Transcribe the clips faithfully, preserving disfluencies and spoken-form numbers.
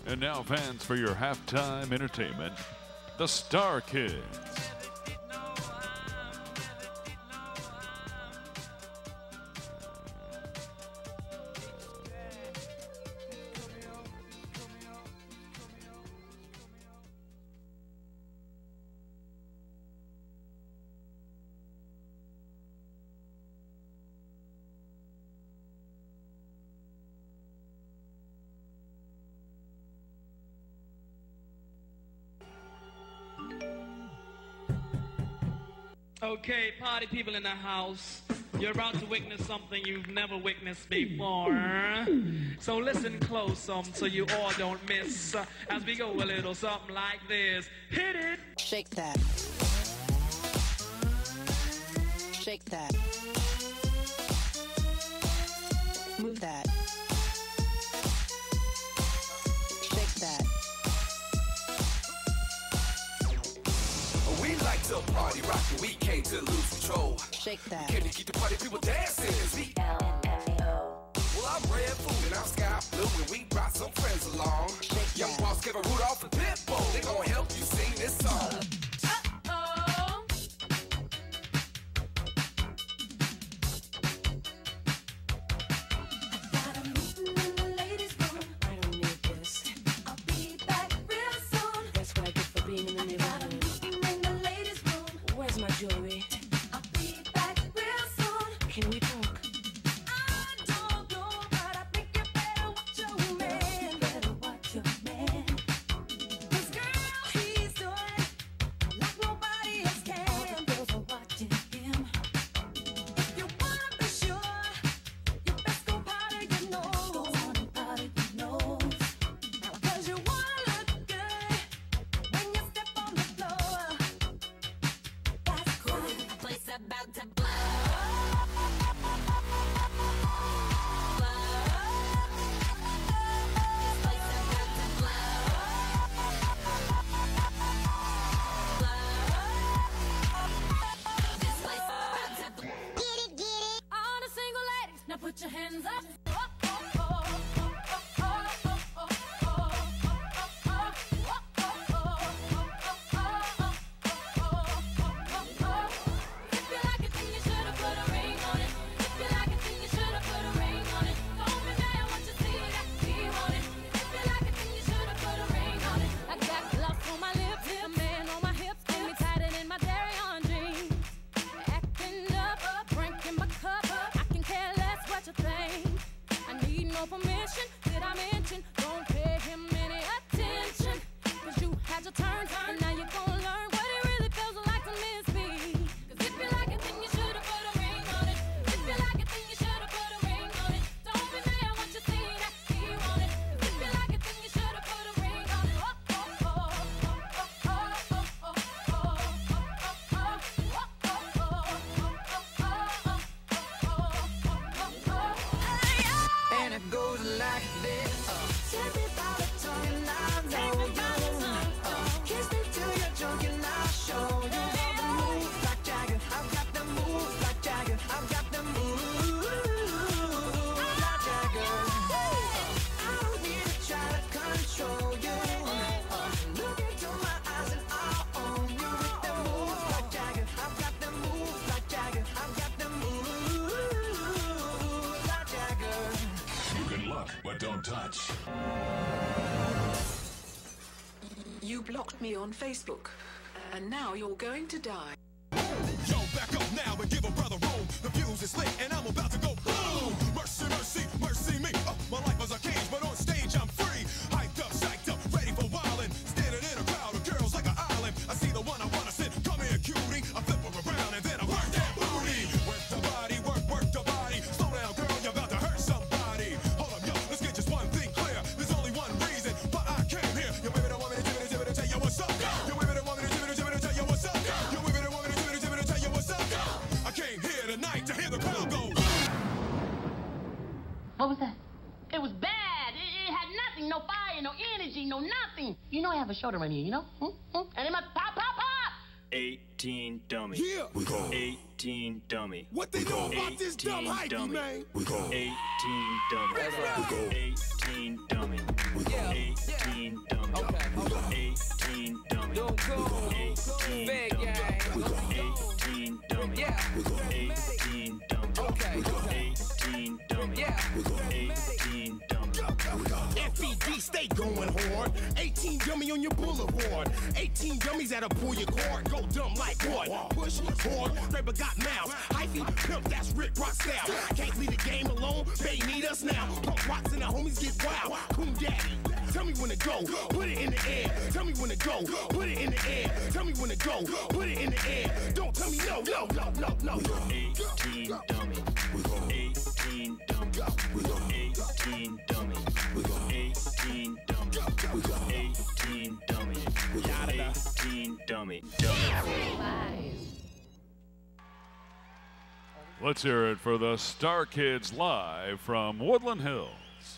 And now, fans, for your halftime entertainment, the Star Kids. Okay, party people in the house, you're about to witness something you've never witnessed before. So listen close um, so you all don't miss uh, as we go a little something like this. Hit it! Shake that. Shake that. Move that. Shake that. We like to party, rock, and we came to lose control. Shake that. Came to keep the party people dancing. We L M F O. Well, I'm Red Food and I'm Sky Blue, and we brought some friends along. Shake Young that. Boss, Kevin Rudolph, and Pitbull. They gonna help you sing this song. Jewelry. I'll be back real soon. Can we talk? I don't know, but I think you better watch your man. You better watch your man. 'Cause girl, he's doing like nobody else can. All the girls are watching him. If you wanna be sure, you best go powder your nose. Go on and powder your nose. 'Cause you wanna look good when you step on the floor. Place about to blow. This place about to blow. This place about to blow. Get it, get it. All the single ladies, now put your hands up. Permission, did I mention? Don't pay him any attention. 'Cause you had your turn, and now you're gonna learn what it really feels like to miss me. 'Cause if you like it, then you should've put a ring on it. If you like it, then you should've put a ring on it. Don't be mad what you see that he want it. 'Cause if you like it, then you should've put a ring on it. Oh, oh, oh, oh, oh, oh, oh, oh, oh, oh. And it goes like this. Tell me about the tongue and I'll know you. Kiss me till you're drunk and I'll show you. All the moves like Jagger. I've got the moves like Jagger. I've got the moves like Jagger. I don't need to try to control you. Look into my eyes and I'll own you. With the moves like Jagger. I've got the moves like Jagger. I've got the moves like Jagger. You can look, but don't touch. You blocked me on Facebook, and now you're going to die. Yo, back up now and give a brother room. The fuse is lit and I'm about to go boom. Mercy, mercy, mercy me. Uh, my life was a cage, but on stage I'm free. Hyped up, psyched up, ready for wildin'. Standing in a crowd of girls like an island. I see the one I wanna sit. Come here, cutie. I flip her around and then I work that booty. Work the body, work, work the body. Slow down, girl, you're about to hurt somebody. Hold up, yo, let's get just one thing clear. There's only one reason why I came here. You women don't want me to jimmy to jimmy to tell you what's up. You women don't want me to jimmy to jimmy to tell you what's up. You women don't want me to jimmy to jimmy to tell you what's up. I came here tonight to hear the crowd go. What was that? It was bad. It, it had nothing, no fire, no energy, no nothing. You know I have a shoulder right here, you know? Hmm? Hmm? And it must pop, pop, pop. eighteen dummy. Yeah. We go. eighteen dummy. What they know about this dumb hype, dummy. man? We go. eighteen dummy. We go. eighteen dummy. We go. eighteen dummy. Okay. We go. eighteen dummy. Don't go. eighteen Big dummy. gang. We go. eighteen dummy. Yeah. We go. eighteen dummy. Okay. eighteen dummy. Yeah. We go. eighteen dummy. F E D stay going hard. eighteen dummy on your boulevard. eighteen dummies that'll pull your cord. Go dumb like what? Push hard. Raper got mouths. Hyphy, pimp, that's Rick Rock style. Can't leave the game alone. They need us now. Pump rocks and the homies get wild. Coon daddy. Tell me when to go. Put it in the air. Tell me when to go. Put it in the air. Tell me when to go. Put it in the air. Don't tell me no, no, no, no, no. eighteen dummy. We go. eighteen dummy. We go. eighteen dummy. We go. eighteen dummy. We go. eighteen dummy. We go. eighteen dummy. Dummy. Let's hear it for the Star Kids live from Woodland Hills.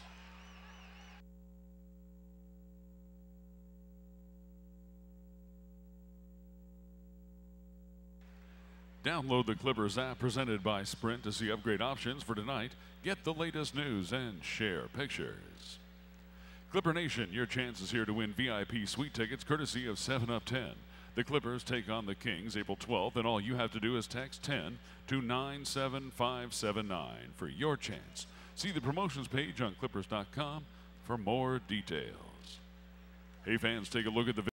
Download the Clippers app presented by Sprint to see upgrade options for tonight. Get the latest news and share pictures. Clipper Nation, your chance is here to win V I P suite tickets courtesy of seven up ten. The Clippers take on the Kings April twelfth, and all you have to do is text ten to nine seven five seven nine for your chance. See the promotions page on clippers dot com for more details. Hey fans, take a look at the